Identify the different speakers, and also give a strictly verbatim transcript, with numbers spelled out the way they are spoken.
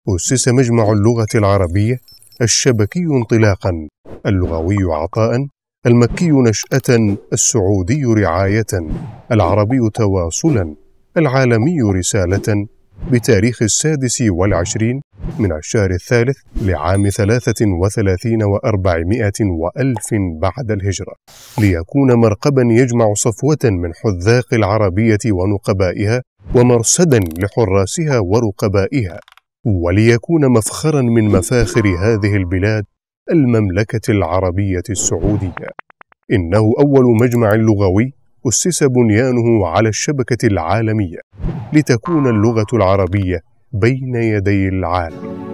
Speaker 1: أسس مجمع اللغة العربية الشبكي انطلاقا، اللغوي عطاء، المكي نشأة، السعودي رعاية، العربي تواصلا، العالمي رسالة، بتاريخ السادس والعشرين من الشهر الثالث لعام ثلاثة وثلاثين وأربعمائة وألف بعد الهجرة، ليكون مرقبا يجمع صفوة من حذاق العربية ونقبائها ومرصدا لحراسها ورقبائها، وليكون مفخرا من مفاخر هذه البلاد المملكة العربية السعودية. إنه أول مجمع لغوي أسس بنيانه على الشبكة العالمية لتكون اللغة العربية بين يدي العالم.